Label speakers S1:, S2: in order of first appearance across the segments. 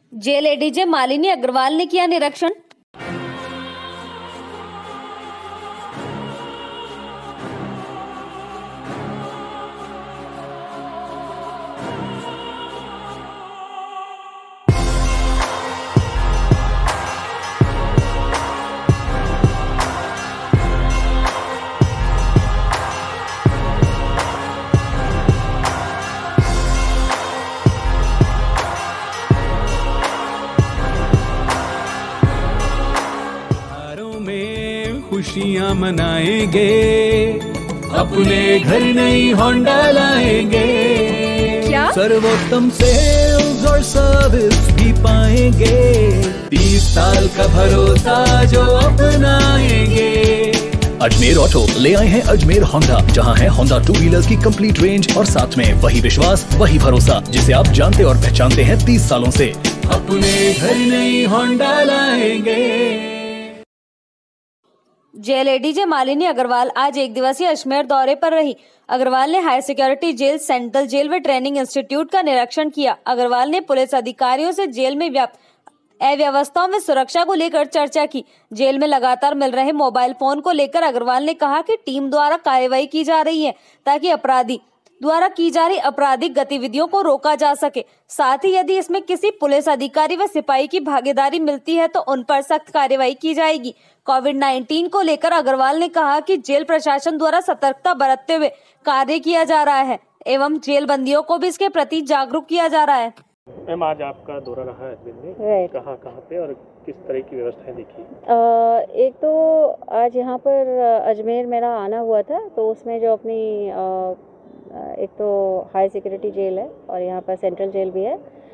S1: Jail ADJ Malini Agarwal ने किया निरीक्षण।
S2: खुशियाँ मनाएंगे, अपने घर नई होंडा लाएंगे।
S1: क्या?
S2: सर्वोत्तम सेल्स और सर्विस भी पाएंगे, 30 साल का भरोसा जो अपनाएंगे। अजमेर ऑटो ले आए हैं अजमेर होंडा, जहां है होंडा 2 व्हीलर्स की कंप्लीट रेंज और साथ में वही विश्वास वही भरोसा जिसे आप जानते और पहचानते हैं 30 सालों से। अपने घर नई होंडा लाएंगे।
S1: जेल एडीजे मालिनी अग्रवाल आज एक दिवसीय अजमेर दौरे पर रही। अग्रवाल ने high security jail, central jail व ट्रेनिंग इंस्टीट्यूट का निरीक्षण किया। अग्रवाल ने पुलिस अधिकारियों से जेल में व्याप्त अव्यवस्थाओं में सुरक्षा को लेकर चर्चा की। जेल में लगातार मिल रहे मोबाइल फोन को लेकर अग्रवाल ने कहा कि टीम द्वारा कार्रवाई की जा रही है ताकि अपराधी द्वारा की जा रही आपराधिक गतिविधियों को रोका जा सके। साथ ही यदि इसमें किसी पुलिस अधिकारी व सिपाही की भागीदारी मिलती है तो उन पर सख्त कार्रवाई की जाएगी। कोविड-19 को लेकर अग्रवाल ने कहा कि जेल प्रशासन द्वारा सतर्कता बरतते हुए कार्य किया जा रहा है एवं जेल बंदियों को भी इसके प्रति जागरूक किया जा रहा है।
S3: मैम, आज आपका दौरा रहा है अजमेर में, कहाँ पे और किस तरह की व्यवस्थाएं देखी?
S4: एक तो आज यहाँ पर अजमेर मेरा आना हुआ था, तो उसमें जो अपनी एक तो हाई सिक्योरिटी जेल है और यहाँ पर सेंट्रल जेल भी है,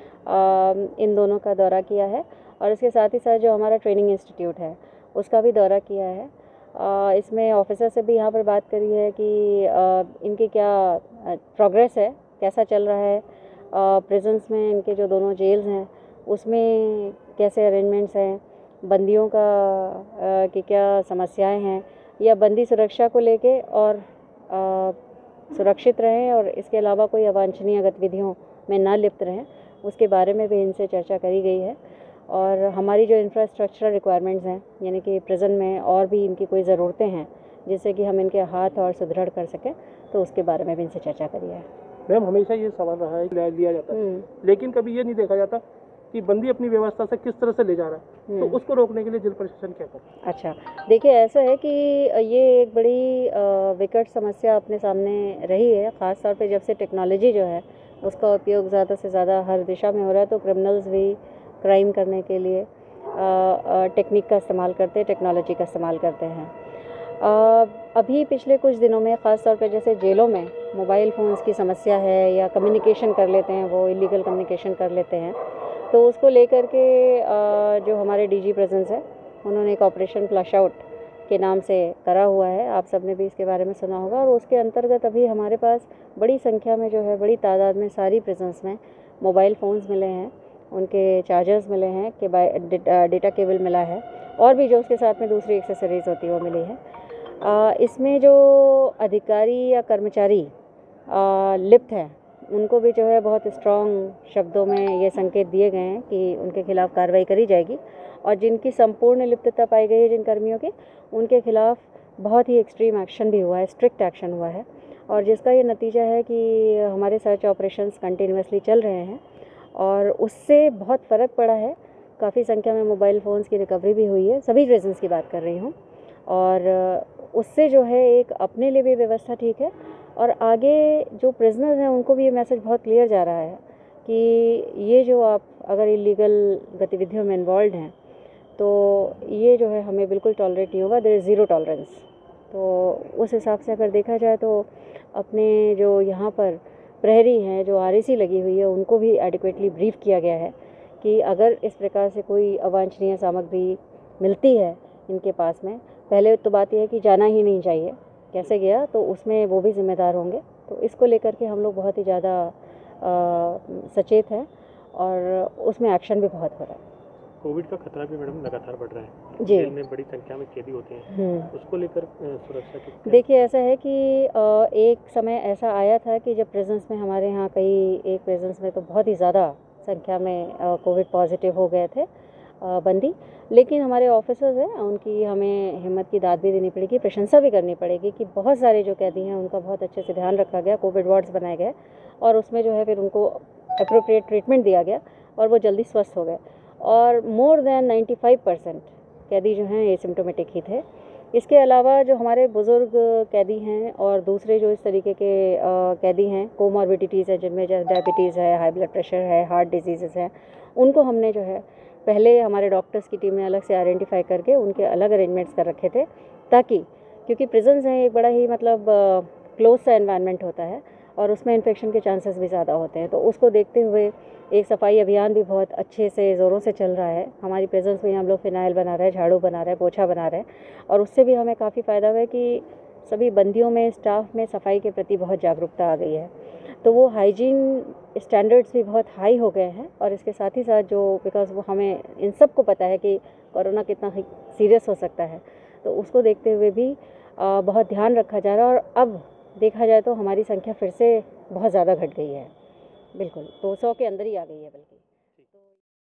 S4: इन दोनों का दौरा किया है और इसके साथ ही साथ जो हमारा ट्रेनिंग इंस्टीट्यूट है उसका भी दौरा किया है। इसमें ऑफिसर से भी यहाँ पर बात करी है कि इनकी क्या प्रोग्रेस है, कैसा चल रहा है, प्रिजन्स में इनके जो दोनों जेल्स हैं उसमें कैसे अरेंजमेंट्स हैं, बंदियों का की क्या समस्याएं हैं या बंदी सुरक्षा को लेके और सुरक्षित रहें और इसके अलावा कोई अवांछनीय गतिविधियों में ना लिप्त रहें, उसके बारे में भी इनसे चर्चा करी गई है। और हमारी जो इंफ्रास्ट्रक्चरल रिक्वायरमेंट्स हैं, यानी कि प्रिजन में और भी इनकी कोई ज़रूरतें हैं जिससे कि हम इनके हाथ और सुदृढ़ कर सकें, तो उसके बारे में भी इनसे चर्चा करी है।
S3: मैम, हमेशा ये सवाल रहा है कि लिया जाता है, लेकिन कभी ये नहीं देखा जाता कि बंदी अपनी व्यवस्था से किस तरह से ले जा रहा है, तो उसको रोकने के लिए जेल प्रशासन क्या करे?
S4: अच्छा, देखिए ऐसा है कि ये एक बड़ी विकट समस्या अपने सामने रही है, ख़ास तौर पे जब से टेक्नोलॉजी जो है उसका उपयोग ज़्यादा से ज़्यादा हर दिशा में हो रहा है, तो क्रिमिनल्स भी क्राइम करने के लिए टेक्निक का इस्तेमाल करते हैं, टेक्नोलॉजी का इस्तेमाल करते हैं। अभी पिछले कुछ दिनों में ख़ास तौर पे जैसे जेलों में मोबाइल फ़ोन्स की समस्या है या कम्युनिकेशन कर लेते हैं, वो इलीगल कम्युनिकेशन कर लेते हैं, तो उसको लेकर के जो हमारे डीजी प्रेजेंस है उन्होंने एक ऑपरेशन फ्लश आउट के नाम से करा हुआ है, आप सबने भी इसके बारे में सुना होगा। और उसके अंतर्गत अभी हमारे पास बड़ी संख्या में जो है, बड़ी तादाद में सारी प्रिजन्स में मोबाइल फ़ोन्स मिले हैं, उनके चार्जर्स मिले हैं, कि डेटा केबल मिला है और भी जो उसके साथ में दूसरी एक्सेसरीज़ होती है वो मिली है। इसमें जो अधिकारी या कर्मचारी लिप्त हैं उनको भी जो है बहुत स्ट्रॉन्ग शब्दों में ये संकेत दिए गए हैं कि उनके खिलाफ़ कार्रवाई करी जाएगी और जिनकी संपूर्ण लिप्तता पाई गई है जिन कर्मियों की, उनके खिलाफ़ बहुत ही एक्सट्रीम एक्शन भी हुआ है, स्ट्रिक्ट एक्शन हुआ है और जिसका ये नतीजा है कि हमारे सर्च ऑपरेशंस कंटिन्यूसली चल रहे हैं और उससे बहुत फ़र्क पड़ा है। काफ़ी संख्या में मोबाइल फ़ोन्स की रिकवरी भी हुई है, सभी रीजंस की बात कर रही हूँ, और उससे जो है एक अपने लिए भी व्यवस्था ठीक है और आगे जो प्रिजनर्स हैं उनको भी ये मैसेज बहुत क्लियर जा रहा है कि ये जो आप अगर इलीगल गतिविधियों में इन्वॉल्व हैं तो ये जो है हमें बिल्कुल टॉलरेट नहीं होगा, देयर इज़ ज़ीरो टॉलरेंस। तो उस हिसाब से अगर देखा जाए तो अपने जो यहाँ पर प्रहरी हैं, जो आरएसी लगी हुई है, उनको भी एडिक्वेटली ब्रीफ किया गया है कि अगर इस प्रकार से कोई अवांछनीय सामग्री मिलती है इनके पास में, पहले तो बात यह है कि जाना ही नहीं चाहिए, कैसे गया तो उसमें वो भी जिम्मेदार होंगे। तो इसको लेकर के हम लोग बहुत ही ज़्यादा सचेत हैं और उसमें एक्शन भी बहुत हो रहा है।
S3: कोविड का खतरा भी मैडम लगातार बढ़ रहा है,
S4: जी,
S3: जेल में बड़ी संख्या में कैदी होते हैं, उसको लेकर सुरक्षा की?
S4: देखिए ऐसा है कि एक समय ऐसा आया था कि जब प्रेजेंस में हमारे यहाँ एक प्रेजेंस में तो बहुत ही ज़्यादा संख्या में कोविड पॉजिटिव हो गए थे बंदी। लेकिन हमारे ऑफिसर्स हैं, उनकी हमें हिम्मत की दाद भी देनी पड़ेगी, प्रशंसा भी करनी पड़ेगी कि बहुत सारे जो कैदी हैं उनका बहुत अच्छे से ध्यान रखा गया, कोविड वार्ड्स बनाए गए और उसमें जो है फिर उनको अप्रोप्रिएट ट्रीटमेंट दिया गया और वो जल्दी स्वस्थ हो गए। और मोर देन 95% कैदी जो हैं एसिम्प्टोमेटिक ही थे। इसके अलावा जो हमारे बुज़ुर्ग कैदी हैं और दूसरे जो इस तरीके के कैदी हैं, कोमॉर्बिडिटीज़ हैं जिनमें जैसे डायबिटीज़ है, हाई ब्लड प्रेशर है, हार्ट डिजीज़ हैं, उनको हमने जो है पहले हमारे डॉक्टर्स की टीम ने अलग से आइडेंटिफाई करके उनके अलग अरेंजमेंट्स कर रखे थे, ताकि क्योंकि प्रिजन्स हैं एक बड़ा ही मतलब क्लोज सा एनवायरनमेंट होता है और उसमें इन्फेक्शन के चांसेस भी ज़्यादा होते हैं। तो उसको देखते हुए एक सफाई अभियान भी बहुत अच्छे से ज़ोरों से चल रहा है। हमारी प्रेजेंस में हम लोग फिनाइल बना रहे हैं, झाड़ू बना रहे हैं, पोछा बना रहे हैं और उससे भी हमें काफ़ी फ़ायदा हुआ है कि सभी बंदियों में, स्टाफ में सफाई के प्रति बहुत जागरूकता आ गई है। तो वो हाइजीन स्टैंडर्ड्स भी बहुत हाई हो गए हैं और इसके साथ ही साथ जो बिकॉज वो हमें इन सब को पता है कि कोरोना कितना सीरियस हो सकता है, तो उसको देखते हुए भी बहुत ध्यान रखा जा रहा है। और अब देखा जाए तो हमारी संख्या फिर से बहुत ज़्यादा घट गई है, बिल्कुल तो 100 के अंदर ही आ गई है बल्कि।